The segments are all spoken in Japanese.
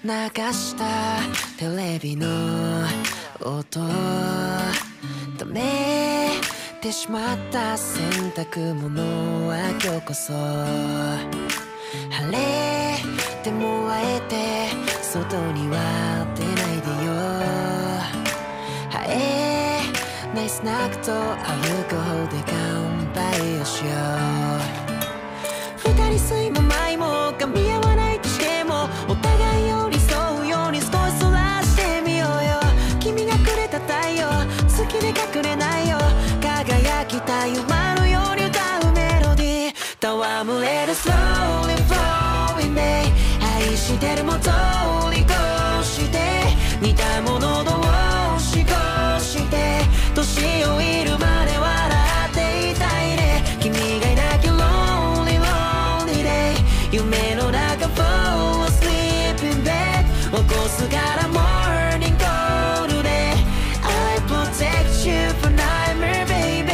流したテレビの音溜めてしまった洗濯物は今日こそ晴れてもあえて外には出ないでよ生えないスナックとアルコールで乾杯をしよう二人睡も前も噛み合わないとしてもお互い寄り添うように少しそらしてみようよ君がくれた太陽月で隠れないよ輝きた夢のように歌うメロディー戯れる Slowly flowing day 愛してるも通り越して似たもの同士越して年老いるまで笑っていたいね君がいなきゃ Lonely Lonely day 夢の中 Fall asleep in bed 起こすから Morning call で I protect you for nightmare baby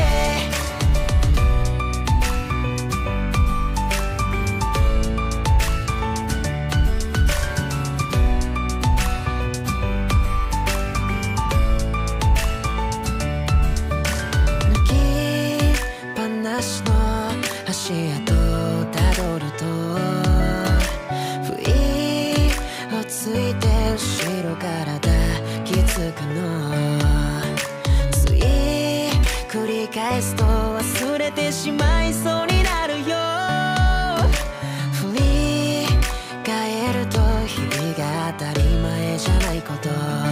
足跡をたどると不意をついて後ろから抱きつくのつい繰り返すと忘れてしまいそうになるよ振り返ると日々が当たり前じゃないこと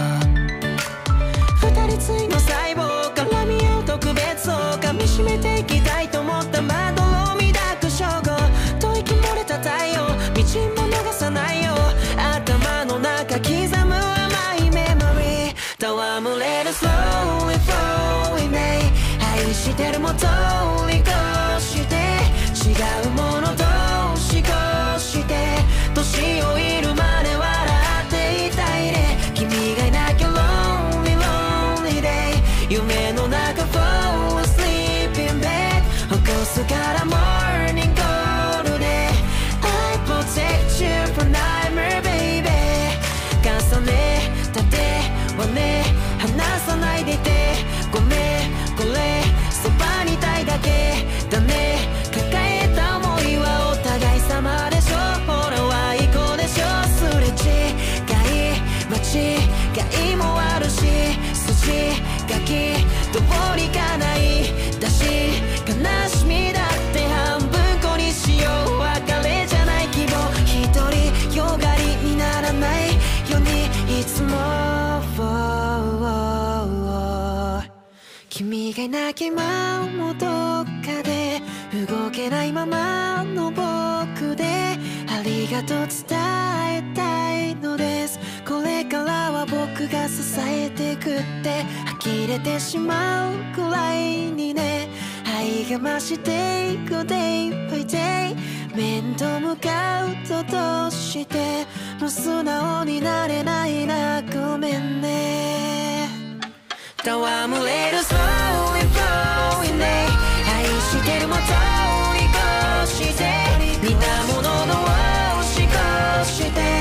二人ついの細胞絡み合う特別を噛みしめていきたいと思ったまどろみ抱く証拠吐息漏れた太陽道も逃さないよ頭の中刻む甘いメモリー戯れる Slowly flowing day 愛してるも通り越して違うもの同士越して年老いるまで笑っていたいね君がいなきゃ Lonely Lonely day 夢の中 Fall asleep in bed 起こすから Morning call で I protect you for nightmare baby 重ねた手はね離さないでいてごめんこれそばにいたいだけだね抱えた想いはお互い様でしょほらはいい子でしょすれ違い間違いもあるし筋書き通りかないだし悲しみだって半分こにしよう別れじゃない希望一人よがりにならないようにいつも君がいなきゃ今もどっかで動けないままの僕でありがとう伝えたいのですこれからは僕が支えてくって呆れてしまうくらいにね愛が増していく Day by Day 面と向かうとどうしてもう素直になれないなごめんね戯れる Slowly flowing day 愛してるも通り越して似たもの同士越して